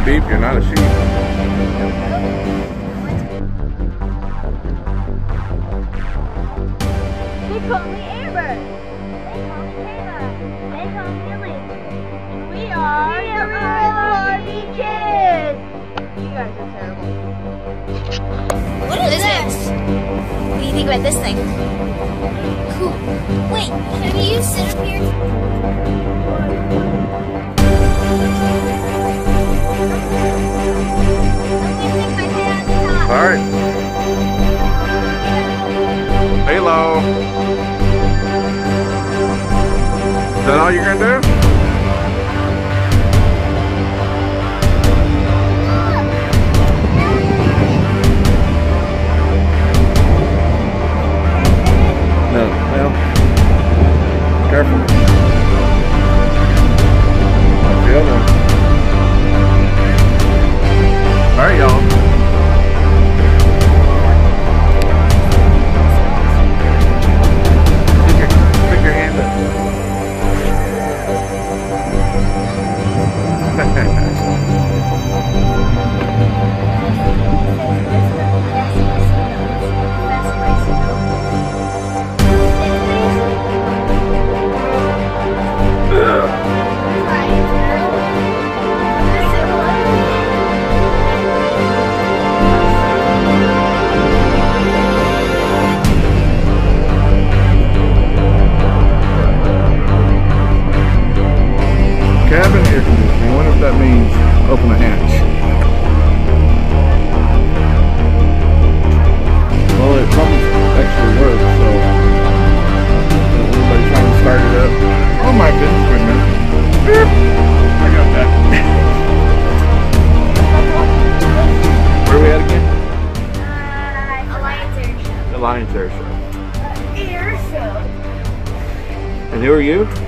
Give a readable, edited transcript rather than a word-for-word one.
beep, you're not a sheep. They call me Amber. They call me Kayla. They call me Lily. And we are the Barbie Kids. You guys are terrible. What is this? What do you think about this thing? Cool. Wait, can you sit up here? Alright. Halo. Is that all you're gonna do? No, well, careful. That's the other one. Alright, y'all. Stick your hand up. Cabin air conditioning. I wonder if that means open a hatch. Well, it probably actually works, so everybody trying to start it up. Oh my goodness, wait a minute. Beep. I got that. Where are we at again? Alliance Air Show. Alliance Air Show. Air Show. And who are you?